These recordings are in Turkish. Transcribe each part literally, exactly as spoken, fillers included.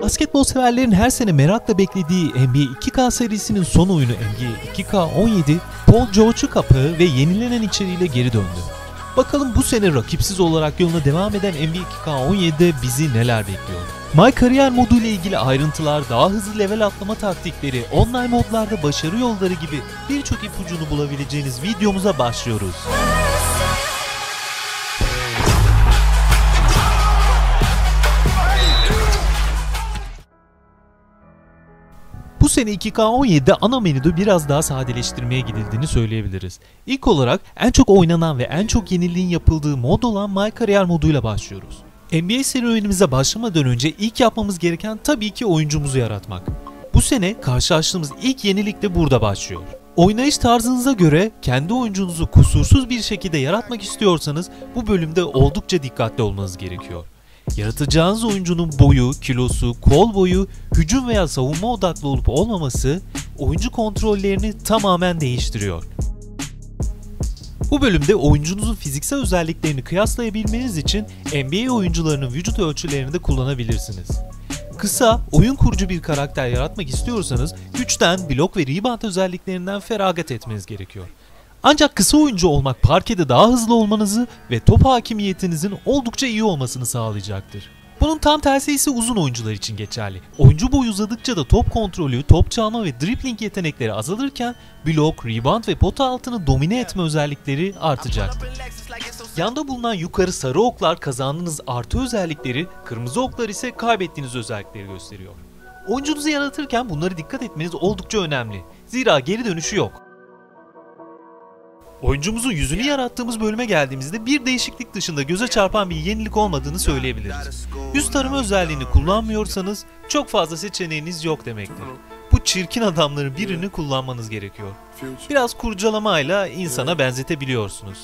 Basketbol severlerin her sene merakla beklediği N B A iki K serisinin son oyunu N B A iki K on yedi, Paul George'u kapağı ve yenilenen içeriğiyle geri döndü. Bakalım bu sene rakipsiz olarak yoluna devam eden N B A iki K on yedi'de bizi neler bekliyor? My Career modu ile ilgili ayrıntılar, daha hızlı level atlama taktikleri, online modlarda başarı yolları gibi birçok ipucunu bulabileceğiniz videomuza başlıyoruz. Bu sene iki K on yedi'de ana menüde biraz daha sadeleştirmeye gidildiğini söyleyebiliriz. İlk olarak en çok oynanan ve en çok yeniliğin yapıldığı mod olan My Career moduyla başlıyoruz. N B A serüvenimize başlamadan önce ilk yapmamız gereken tabii ki oyuncumuzu yaratmak. Bu sene karşılaştığımız ilk yenilik de burada başlıyor. Oynayış tarzınıza göre kendi oyuncunuzu kusursuz bir şekilde yaratmak istiyorsanız bu bölümde oldukça dikkatli olmanız gerekiyor. Yaratacağınız oyuncunun boyu, kilosu, kol boyu, hücum veya savunma odaklı olup olmaması oyuncu kontrollerini tamamen değiştiriyor. Bu bölümde oyuncunuzun fiziksel özelliklerini kıyaslayabilmeniz için N B A oyuncularının vücut ölçülerini de kullanabilirsiniz. Kısa, oyun kurucu bir karakter yaratmak istiyorsanız güçten, blok ve rebound özelliklerinden feragat etmeniz gerekiyor. Ancak kısa oyuncu olmak parkede daha hızlı olmanızı ve top hakimiyetinizin oldukça iyi olmasını sağlayacaktır. Bunun tam tersi ise uzun oyuncular için geçerli. Oyuncu boyu uzadıkça da top kontrolü, top çalma ve dribbling yetenekleri azalırken blok, rebound ve pota altını domine etme özellikleri artacaktır. Yanda bulunan yukarı sarı oklar kazandığınız artı özellikleri, kırmızı oklar ise kaybettiğiniz özellikleri gösteriyor. Oyuncunuzu yaratırken bunlara dikkat etmeniz oldukça önemli. Zira geri dönüşü yok. Oyuncumuzun yüzünü yarattığımız bölüme geldiğimizde bir değişiklik dışında göze çarpan bir yenilik olmadığını söyleyebiliriz. Yüz tarama özelliğini kullanmıyorsanız çok fazla seçeneğiniz yok demektir. Bu çirkin adamların birini kullanmanız gerekiyor. Biraz kurcalamayla insana benzetebiliyorsunuz.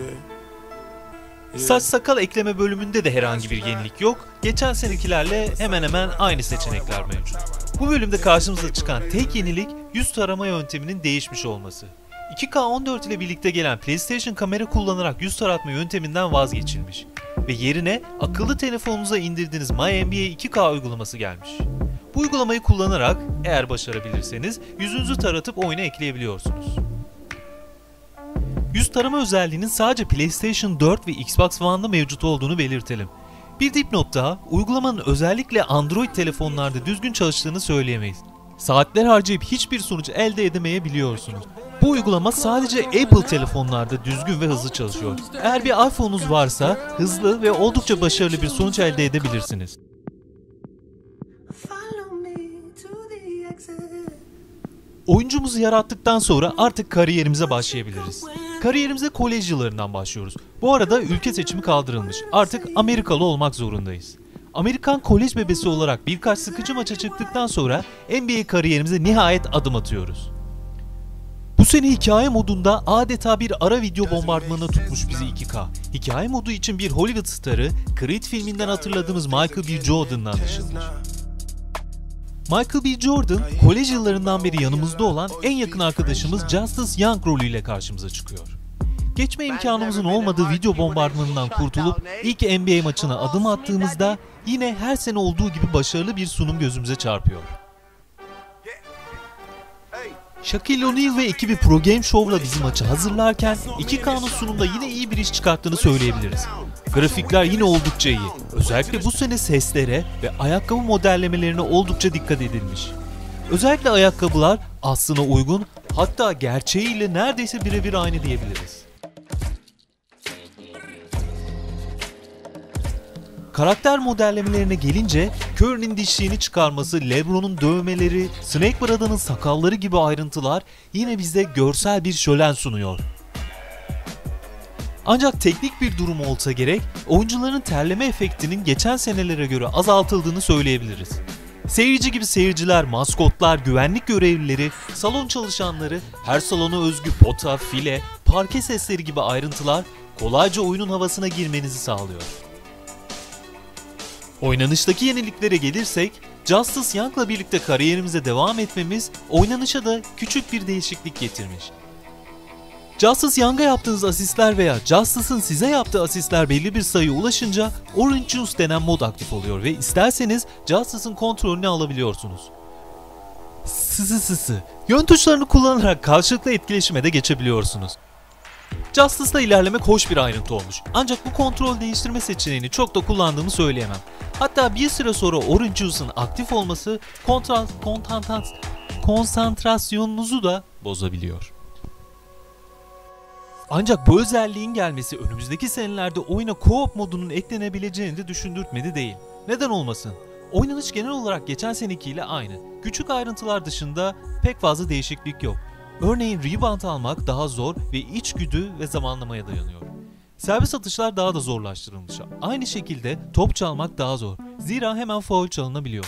Saç sakal ekleme bölümünde de herhangi bir yenilik yok. Geçen senekilerle hemen hemen aynı seçenekler mevcut. Bu bölümde karşımıza çıkan tek yenilik yüz tarama yönteminin değişmiş olması. iki K on dört ile birlikte gelen PlayStation kamera kullanarak yüz taratma yönteminden vazgeçilmiş ve yerine akıllı telefonunuza indirdiğiniz My N B A iki K uygulaması gelmiş. Bu uygulamayı kullanarak eğer başarabilirseniz yüzünüzü taratıp oyuna ekleyebiliyorsunuz. Yüz tarama özelliğinin sadece PlayStation dört ve Xbox One'da mevcut olduğunu belirtelim. Bir dipnot daha, uygulamanın özellikle Android telefonlarda düzgün çalıştığını söyleyemeyiz. Saatler harcayıp hiçbir sonuç elde edemeyebiliyorsunuz. Bu uygulama sadece Apple telefonlarda düzgün ve hızlı çalışıyor. Eğer bir iPhone'unuz varsa hızlı ve oldukça başarılı bir sonuç elde edebilirsiniz. Oyuncumuzu yarattıktan sonra artık kariyerimize başlayabiliriz. Kariyerimize kolej yıllarından başlıyoruz. Bu arada ülke seçimi kaldırılmış. Artık Amerikalı olmak zorundayız. Amerikan kolej bebesi olarak birkaç sıkıcı maça çıktıktan sonra N B A kariyerimize nihayet adım atıyoruz. Bu sene hikaye modunda adeta bir ara video bombardımanına tutmuş bizi iki K. Hikaye modu için bir Hollywood starı, Creed filminden hatırladığımız Michael B. Jordan'la anlaşılmış. Michael B. Jordan, kolej yıllarından beri yanımızda olan en yakın arkadaşımız Justice Young rolüyle karşımıza çıkıyor. Geçme imkanımızın olmadığı video bombardımanından kurtulup ilk N B A maçına adım attığımızda yine her sene olduğu gibi başarılı bir sunum gözümüze çarpıyor. Shaquille O'Neal ve ekibi Pro Game Show'la bizi maçı hazırlarken iki K'nın sunumda yine iyi bir iş çıkarttığını söyleyebiliriz. Grafikler yine oldukça iyi. Özellikle bu sene seslere ve ayakkabı modellemelerine oldukça dikkat edilmiş. Özellikle ayakkabılar aslına uygun, hatta gerçeğiyle neredeyse birebir aynı diyebiliriz. Karakter modellemelerine gelince Curry'nin dişliğini çıkarması, LeBron'un dövmeleri, Snake Brada'nın sakalları gibi ayrıntılar yine bize görsel bir şölen sunuyor. Ancak teknik bir durum olsa gerek, oyuncuların terleme efektinin geçen senelere göre azaltıldığını söyleyebiliriz. Seyirci gibi seyirciler, maskotlar, güvenlik görevlileri, salon çalışanları, her salona özgü pota, file, parke sesleri gibi ayrıntılar kolayca oyunun havasına girmenizi sağlıyor. Oynanıştaki yeniliklere gelirsek, Justice Young'la birlikte kariyerimize devam etmemiz oynanışa da küçük bir değişiklik getirmiş. Justice Young'a yaptığınız asistler veya Justice'ın size yaptığı asistler belli bir sayıya ulaşınca Orange Juice denen mod aktif oluyor ve isterseniz Justice'ın kontrolünü alabiliyorsunuz. Sı sı sı. Yön tuşlarını kullanarak karşılıklı etkileşime de geçebiliyorsunuz. Justice'la ilerlemek hoş bir ayrıntı olmuş. Ancak bu kontrol değiştirme seçeneğini çok da kullandığımı söyleyemem. Hatta bir süre sonra Orange Juice'ın aktif olması kontra, kontantan, konsantrasyonunuzu da bozabiliyor. Ancak bu özelliğin gelmesi önümüzdeki senelerde oyuna co-op modunun eklenebileceğini de düşündürtmedi değil. Neden olmasın? Oynanış genel olarak geçen senekiyle aynı. Küçük ayrıntılar dışında pek fazla değişiklik yok. Örneğin rebound almak daha zor ve içgüdü ve zamanlamaya dayanıyor. Servis atışlar daha da zorlaştırılmış. Aynı şekilde top çalmak daha zor. Zira hemen faul çalınabiliyor.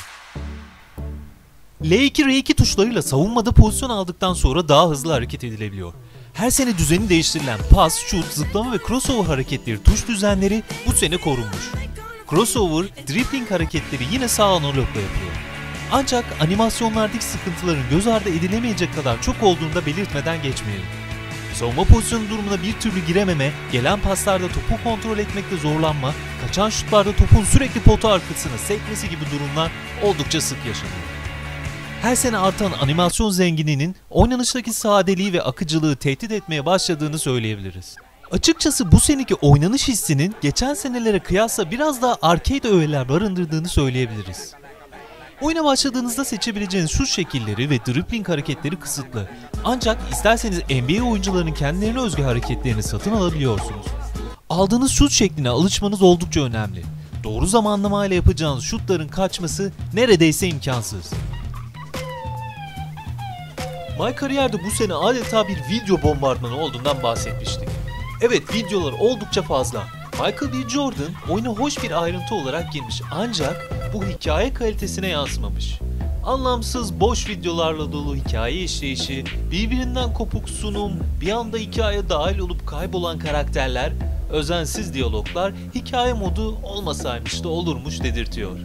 L iki R iki tuşlarıyla savunmada pozisyon aldıktan sonra daha hızlı hareket edilebiliyor. Her sene düzeni değiştirilen pas, şut, zıplama ve crossover hareketleri tuş düzenleri bu sene korunmuş. Crossover, dribbling hareketleri yine sağ analogla yapılıyor. Ancak animasyonlardaki sıkıntıların göz ardı edilemeyecek kadar çok olduğunu da belirtmeden geçmeyelim. Savunma pozisyonu durumuna bir türlü girememe, gelen paslarda topu kontrol etmekte zorlanma, kaçan şutlarda topun sürekli pota arkasına sekmesi gibi durumlar oldukça sık yaşanıyor. Her sene artan animasyon zenginliğinin oynanıştaki sadeliği ve akıcılığı tehdit etmeye başladığını söyleyebiliriz. Açıkçası bu seneki oynanış hissinin geçen senelere kıyasla biraz daha arcade öğeler barındırdığını söyleyebiliriz. Oyuna başladığınızda seçebileceğiniz şut şekilleri ve dribbling hareketleri kısıtlı. Ancak isterseniz N B A oyuncularının kendilerine özgü hareketlerini satın alabiliyorsunuz. Aldığınız şut şekline alışmanız oldukça önemli. Doğru zamanlamayla yapacağınız şutların kaçması neredeyse imkansız. My Career'de bu sene adeta bir video bombardımanı olduğundan bahsetmiştik. Evet, videolar oldukça fazla. Michael B. Jordan oyuna hoş bir ayrıntı olarak girmiş ancak bu hikaye kalitesine yansımamış. Anlamsız boş videolarla dolu hikaye işleyişi, birbirinden kopuk sunum, bir anda hikayeye dahil olup kaybolan karakterler, özensiz diyaloglar hikaye modu olmasaymış da olurmuş dedirtiyor.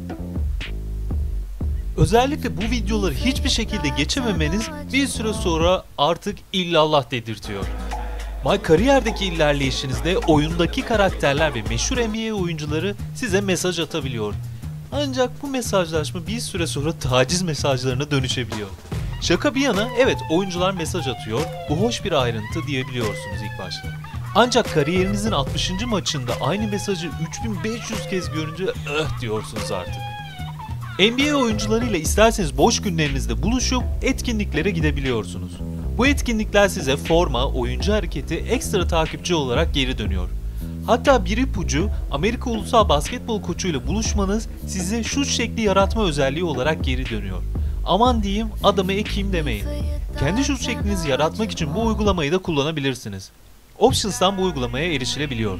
Özellikle bu videoları hiçbir şekilde geçememeniz bir süre sonra artık illallah dedirtiyor. My Career'deki ilerleyişinizde oyundaki karakterler ve meşhur N B A oyuncuları size mesaj atabiliyor. Ancak bu mesajlaşma bir süre sonra taciz mesajlarına dönüşebiliyor. Şaka bir yana, evet oyuncular mesaj atıyor, bu hoş bir ayrıntı diyebiliyorsunuz ilk başta. Ancak kariyerinizin altmışıncı maçında aynı mesajı üç bin beş yüz kez görünce öh diyorsunuz artık. N B A oyuncularıyla isterseniz boş günlerinizde buluşup etkinliklere gidebiliyorsunuz. Bu etkinlikler size forma, oyuncu hareketi, ekstra takipçi olarak geri dönüyor. Hatta bir ipucu, Amerika Ulusal Basketbol Koçu'yla buluşmanız size şut şekli yaratma özelliği olarak geri dönüyor. Aman diyeyim, adamı ekeyim demeyin. Kendi şut şeklinizi yaratmak için bu uygulamayı da kullanabilirsiniz. Options'tan bu uygulamaya erişilebiliyor.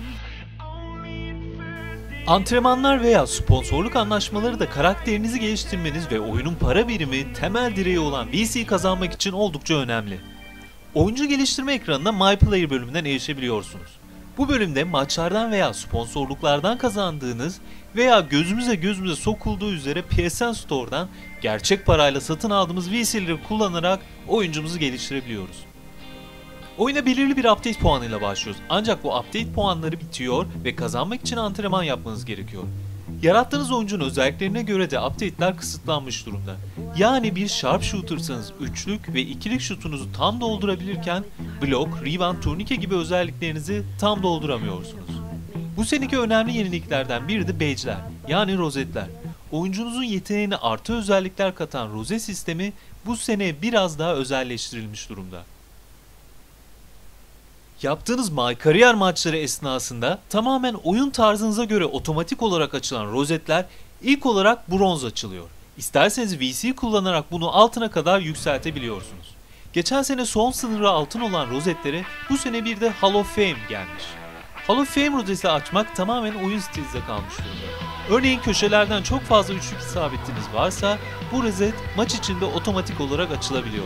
Antrenmanlar veya sponsorluk anlaşmaları da karakterinizi geliştirmeniz ve oyunun para birimi, temel direği olan V C kazanmak için oldukça önemli. Oyuncu geliştirme ekranına My Player bölümünden erişebiliyorsunuz. Bu bölümde maçlardan veya sponsorluklardan kazandığınız veya gözümüze gözümüze sokulduğu üzere P S N Store'dan gerçek parayla satın aldığımız V C'leri kullanarak oyuncumuzu geliştirebiliyoruz. Oyuna belirli bir update puanıyla başlıyoruz. Ancak bu update puanları bitiyor ve kazanmak için antrenman yapmanız gerekiyor. Yarattığınız oyuncunun özelliklerine göre de update'ler kısıtlanmış durumda. Yani bir sharpshooter'sanız üçlük ve ikilik şutunuzu tam doldurabilirken blok, rebound, turnike gibi özelliklerinizi tam dolduramıyorsunuz. Bu seneki önemli yeniliklerden biri de badge'ler, yani rozetler. Oyuncunuzun yeteneğine artı özellikler katan rozet sistemi bu sene biraz daha özelleştirilmiş durumda. Yaptığınız My Career maçları esnasında tamamen oyun tarzınıza göre otomatik olarak açılan rozetler ilk olarak bronz açılıyor. İsterseniz V C kullanarak bunu altına kadar yükseltebiliyorsunuz. Geçen sene son sınırı altın olan rozetlere bu sene bir de Hall of Fame gelmiş. Hall of Fame rozeti açmak tamamen oyun stilinize kalmış durumda. Örneğin köşelerden çok fazla üçlük isabetiniz varsa bu rozet maç içinde otomatik olarak açılabiliyor.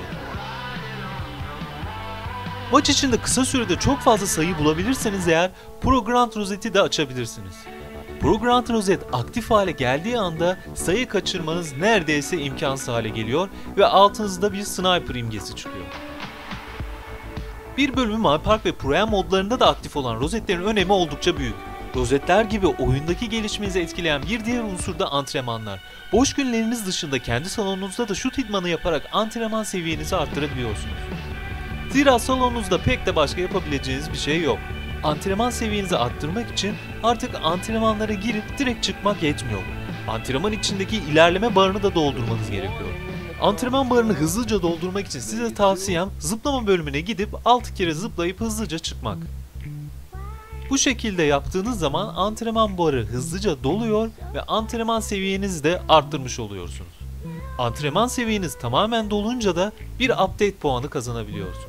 Maç içinde kısa sürede çok fazla sayı bulabilirseniz eğer Pro Grand rozeti de açabilirsiniz. Pro Grand rozet aktif hale geldiği anda sayı kaçırmanız neredeyse imkansız hale geliyor ve altınızda bir sniper imgesi çıkıyor. Bir bölümü MyPark ve Pro-Am modlarında da aktif olan rozetlerin önemi oldukça büyük. Rozetler gibi oyundaki gelişmenizi etkileyen bir diğer unsur da antrenmanlar. Boş günleriniz dışında kendi salonunuzda da şut idmanı yaparak antrenman seviyenizi arttırabiliyorsunuz. Zira salonunuzda pek de başka yapabileceğiniz bir şey yok. Antrenman seviyenizi arttırmak için artık antrenmanlara girip direkt çıkmak yetmiyor. Antrenman içindeki ilerleme barını da doldurmanız gerekiyor. Antrenman barını hızlıca doldurmak için size tavsiyem zıplama bölümüne gidip altı kere zıplayıp hızlıca çıkmak. Bu şekilde yaptığınız zaman antrenman barı hızlıca doluyor ve antrenman seviyenizi de arttırmış oluyorsunuz. Antrenman seviyeniz tamamen dolunca da bir update puanı kazanabiliyorsunuz.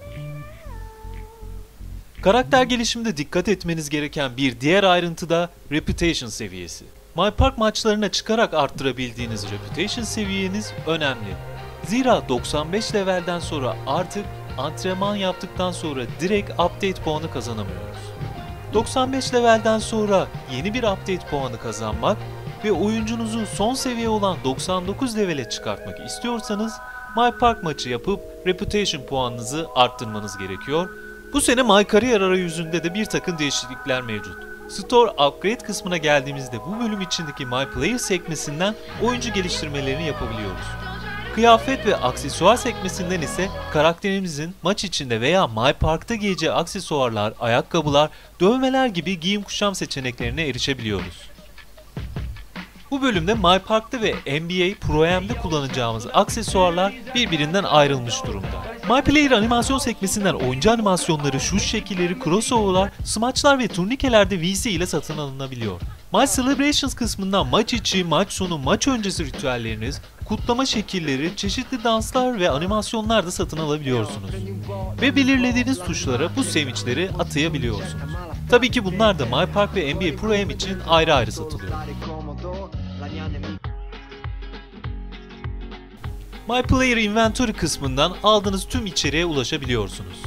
Karakter gelişiminde dikkat etmeniz gereken bir diğer ayrıntı da Reputation seviyesi. MyPark maçlarına çıkarak arttırabildiğiniz Reputation seviyeniz önemli. Zira doksan beş levelden sonra artık antrenman yaptıktan sonra direkt update puanı kazanamıyoruz. doksan beş levelden sonra yeni bir update puanı kazanmak ve oyuncunuzu son seviye olan doksan dokuz levele çıkartmak istiyorsanız MyPark maçı yapıp Reputation puanınızı arttırmanız gerekiyor. Bu sene MyCareer arayüzünde de bir takım değişiklikler mevcut. Store Upgrade kısmına geldiğimizde bu bölüm içindeki MyPlayer sekmesinden oyuncu geliştirmelerini yapabiliyoruz. Kıyafet ve aksesuar sekmesinden ise karakterimizin maç içinde veya MyPark'ta giyeceği aksesuarlar, ayakkabılar, dövmeler gibi giyim kuşam seçeneklerine erişebiliyoruz. Bu bölümde MyPark'ta ve N B A Pro-Am'de kullanacağımız aksesuarlar birbirinden ayrılmış durumda. MyPlayer animasyon sekmesinden oyuncu animasyonları, şut şekilleri, crossover'lar, smaçlar ve turnikelerde V C ile satın alınabiliyor. My Celebrations kısmından maç içi, maç sonu, maç öncesi ritüelleriniz, kutlama şekilleri, çeşitli danslar ve animasyonlar da satın alabiliyorsunuz. Ve belirlediğiniz tuşlara bu sevinçleri atayabiliyorsunuz. Tabii ki bunlar da MyPark ve N B A Pro-Am için ayrı ayrı satılıyor. MyPlayer Inventory kısmından aldığınız tüm içeriğe ulaşabiliyorsunuz.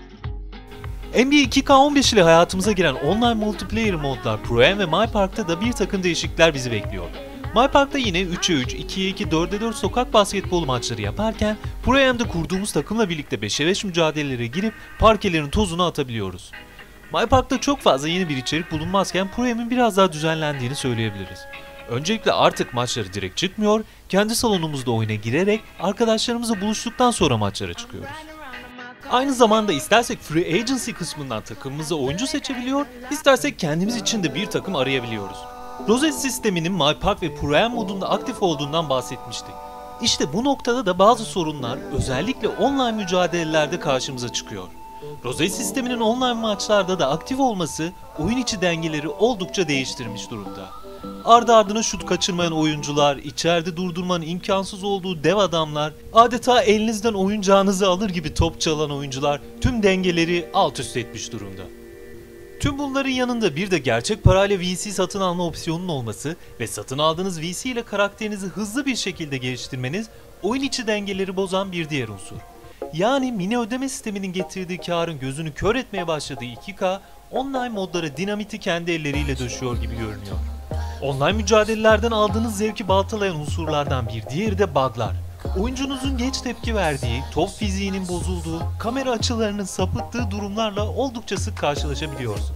N B A iki K on beş ile hayatımıza giren online multiplayer modlar Pro-Am ve MyPark'ta da bir takım değişiklikler bizi bekliyor. MyPark'ta yine üçe üç, ikiye iki, dörde dört sokak basketbol maçları yaparken Pro-Am'de kurduğumuz takımla birlikte beşe beş mücadelelere girip parkelerin tozunu atabiliyoruz. MyPark'ta çok fazla yeni bir içerik bulunmazken Pro-Am'in biraz daha düzenlendiğini söyleyebiliriz. Öncelikle artık maçları direkt çıkmıyor, kendi salonumuzda oyuna girerek arkadaşlarımızla buluştuktan sonra maçlara çıkıyoruz. Aynı zamanda istersek Free Agency kısmından takımımıza oyuncu seçebiliyor, istersek kendimiz için de bir takım arayabiliyoruz. Rozet sisteminin MyPark ve Pro-Am modunda aktif olduğundan bahsetmiştik. İşte bu noktada da bazı sorunlar özellikle online mücadelelerde karşımıza çıkıyor. Rozet sisteminin online maçlarda da aktif olması oyun içi dengeleri oldukça değiştirmiş durumda. Ardı ardına şut kaçırmayan oyuncular, içeride durdurmanın imkansız olduğu dev adamlar, adeta elinizden oyuncağınızı alır gibi top çalan oyuncular tüm dengeleri alt üst etmiş durumda. Tüm bunların yanında bir de gerçek parayla V C satın alma opsiyonunun olması ve satın aldığınız V C ile karakterinizi hızlı bir şekilde geliştirmeniz oyun içi dengeleri bozan bir diğer unsur. Yani mini ödeme sisteminin getirdiği karın gözünü kör etmeye başladığı iki K, online modlara dinamiti kendi elleriyle döşüyor gibi görünüyor. Online mücadelelerden aldığınız zevki baltalayan unsurlardan bir diğeri de bug'lar. Oyuncunuzun geç tepki verdiği, top fiziğinin bozulduğu, kamera açılarının sapıttığı durumlarla oldukça sık karşılaşabiliyorsunuz.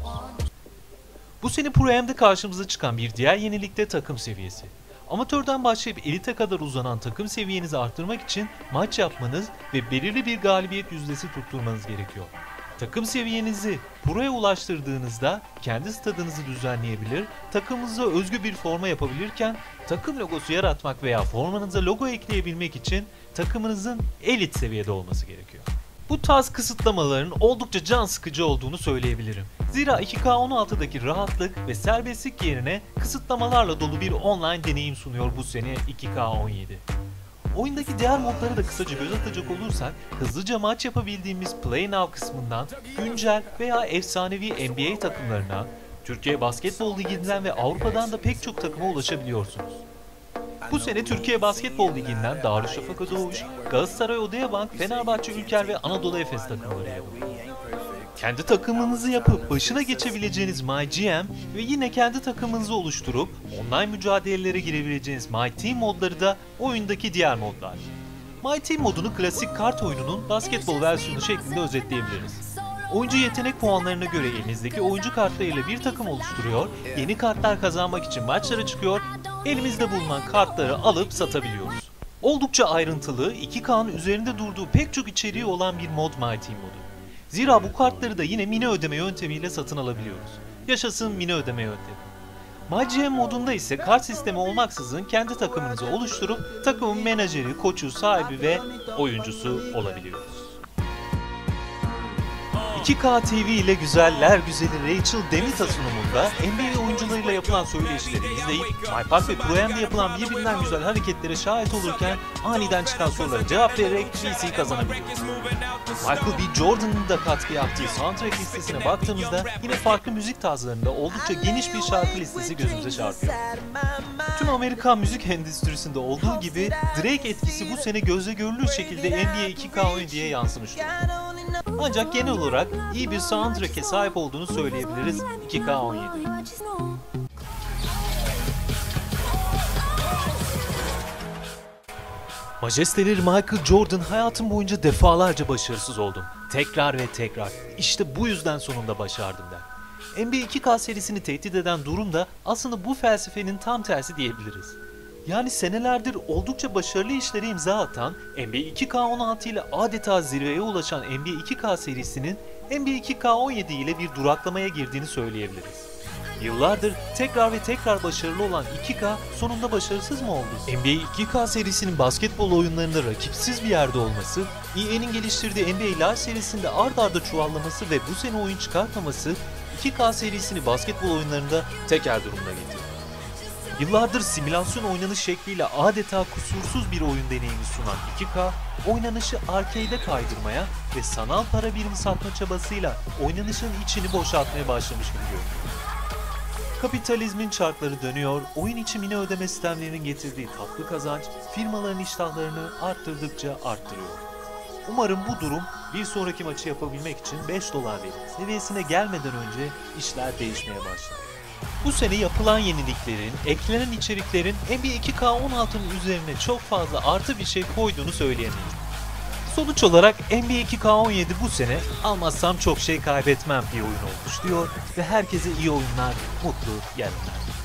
Bu sene Pro-Am'de karşımıza çıkan bir diğer yenilik de takım seviyesi. Amatörden başlayıp elite kadar uzanan takım seviyenizi arttırmak için maç yapmanız ve belirli bir galibiyet yüzdesi tutturmanız gerekiyor. Takım seviyenizi Pro'ya ulaştırdığınızda kendi stadınızı düzenleyebilir, takımınıza özgü bir forma yapabilirken takım logosu yaratmak veya formanıza logo ekleyebilmek için takımınızın elit seviyede olması gerekiyor. Bu tarz kısıtlamaların oldukça can sıkıcı olduğunu söyleyebilirim. Zira iki K on altıdaki rahatlık ve serbestlik yerine kısıtlamalarla dolu bir online deneyim sunuyor bu sene iki K on yedi. Oyundaki diğer modlara da kısaca göz atacak olursak, hızlıca maç yapabildiğimiz Play Now kısmından güncel veya efsanevi N B A takımlarına, Türkiye Basketbol Ligi'nden ve Avrupa'dan da pek çok takıma ulaşabiliyorsunuz. Bu sene Türkiye Basketbol Ligi'nden Darüşşafaka Doğuş, Galatasaray Odeabank, Fenerbahçe Ülker ve Anadolu Efes takımları yapılıyor. Kendi takımınızı yapıp başına geçebileceğiniz MyGM ve yine kendi takımınızı oluşturup online mücadelelere girebileceğiniz MyTeam modları da oyundaki diğer modlar. MyTeam modunu klasik kart oyununun basketbol versiyonu şeklinde özetleyebiliriz. Oyuncu yetenek puanlarına göre elinizdeki oyuncu kartlarıyla bir takım oluşturuyor, yeni kartlar kazanmak için maçlara çıkıyor, elimizde bulunan kartları alıp satabiliyoruz. Oldukça ayrıntılı, iki K'nın üzerinde durduğu pek çok içeriği olan bir mod My Team modu. Zira bu kartları da yine mini ödeme yöntemiyle satın alabiliyoruz. Yaşasın mini ödeme yöntemi. My G M modunda ise kart sistemi olmaksızın kendi takımınızı oluşturup takımın menajeri, koçu, sahibi ve oyuncusu olabiliyoruz. iki K T V ile güzeller güzeli Rachel Demita sunumunda N B A oyuncularıyla yapılan söyleşileri izleyip My Park ve Pro Am'de yapılan birbirinden güzel hareketlere şahit olurken aniden çıkan sorulara cevap vererek G C kazanabiliyoruz. Michael B. Jordan'ın da katkı yaptığı soundtrack listesine baktığımızda yine farklı müzik tarzlarında oldukça geniş bir şarkı listesi gözümüze çarpıyor. Tüm Amerikan müzik endüstrisinde olduğu gibi Drake etkisi bu sene gözle görülür şekilde N B A iki K on yediye yansımış durumda. Ancak genel olarak iyi bir soundtrack'e sahip olduğunu söyleyebiliriz iki K on yedi. Majesteleri Michael Jordan hayatım boyunca defalarca başarısız oldum. Tekrar ve tekrar. İşte bu yüzden sonunda başardım der. N B A iki K serisini tehdit eden durum da aslında bu felsefenin tam tersi diyebiliriz. Yani senelerdir oldukça başarılı işlere imza atan, N B A iki K on altı ile adeta zirveye ulaşan N B A iki K serisinin N B A iki K on yedi ile bir duraklamaya girdiğini söyleyebiliriz. Yıllardır tekrar ve tekrar başarılı olan iki K sonunda başarısız mı oldu? N B A iki K serisinin basketbol oyunlarında rakipsiz bir yerde olması, E A'nin geliştirdiği N B A Live serisinde ard arda çuvallaması ve bu sene oyun çıkartmaması iki K serisini basketbol oyunlarında tekel durumuna getirdi. Yıllardır simülasyon oynanış şekliyle adeta kusursuz bir oyun deneyimi sunan iki K, oynanışı arcade'e kaydırmaya ve sanal para birimi satma çabasıyla oynanışın içini boşaltmaya başlamış gibi görünüyor. Kapitalizmin çarkları dönüyor, oyun içi mini ödeme sistemlerinin getirdiği tatlı kazanç, firmaların iştahlarını arttırdıkça arttırıyor. Umarım bu durum bir sonraki maçı yapabilmek için beş dolar verip seviyesine gelmeden önce işler değişmeye başlar. Bu sene yapılan yeniliklerin, eklenen içeriklerin N B A iki K on altının üzerine çok fazla artı bir şey koyduğunu söyleyemeyiz. Sonuç olarak N B A iki K on yedi bu sene almazsam çok şey kaybetmem bir oyun olmuş diyor ve herkese iyi oyunlar, mutlu yarınlar.